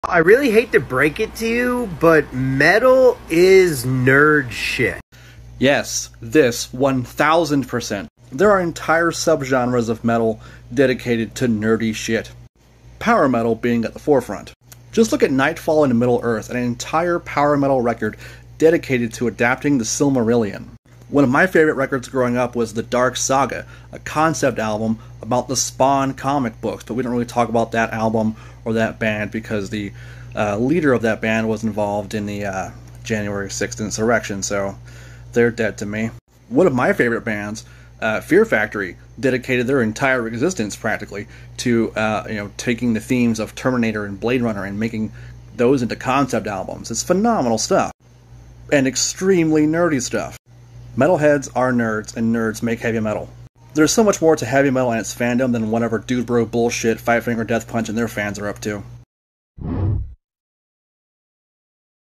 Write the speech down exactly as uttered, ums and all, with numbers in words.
I really hate to break it to you, but metal is nerd shit. Yes, this one thousand percent. There are entire subgenres of metal dedicated to nerdy shit. Power metal being at the forefront. Just look at Nightfall into Middle-earth, an entire power metal record dedicated to adapting the Silmarillion. One of my favorite records growing up was The Dark Saga, a concept album about the Spawn comic books, but we don't really talk about that album or that band because the uh, leader of that band was involved in the uh, January sixth insurrection, so they're dead to me. One of my favorite bands, uh, Fear Factory, dedicated their entire existence practically to uh, you know taking the themes of Terminator and Blade Runner and making those into concept albums. It's phenomenal stuff and extremely nerdy stuff. Metalheads are nerds, and nerds make heavy metal. There's so much more to heavy metal and its fandom than whatever dude bro bullshit Five Finger Death Punch and their fans are up to.